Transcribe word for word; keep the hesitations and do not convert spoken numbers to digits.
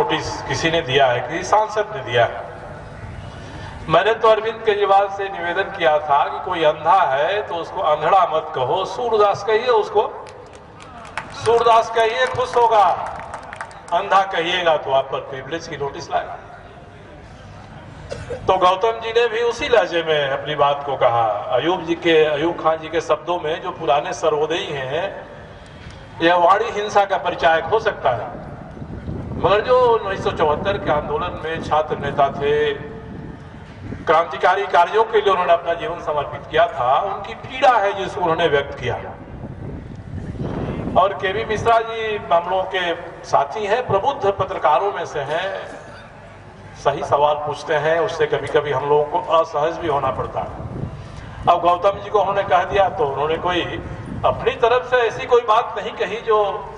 Notice किसी ने दिया है, किसी सांसद ने दिया है। मैंने तो अरविंद केजरीवाल से निवेदन किया था कि कोई अंधा है तो उसको अंधड़ा मत कहो, सूरदास कहिए उसको, सूरदास कहिए, खुश होगा। अंधा कहिएगा तो आप पर प्रिविलेज की नोटिस लाएगा। तो गौतम जी ने भी उसी लहजे में अपनी बात को कहा। अयूब जी के अयूब खान जी के शब्दों में, जो पुराने सर्वोदयी हैं, यह वाणी हिंसा का परिचायक हो सकता है, मगर जो उन्नीस सौ चौहत्तर के आंदोलन में छात्र नेता थे, क्रांतिकारी कार्यों के लिए उन्होंने अपना जीवन समर्पित किया था, उनकी पीड़ा है जिसको उन्होंने व्यक्त किया। और के वी मिश्रा जी हम लोगों के साथी हैं, प्रबुद्ध पत्रकारों में से हैं, सही सवाल पूछते हैं, उससे कभी कभी हम लोगों को असहज भी होना पड़ता है। अब गौतम जी को उन्होंने कह दिया तो उन्होंने कोई अपनी तरफ से ऐसी कोई बात नहीं कही जो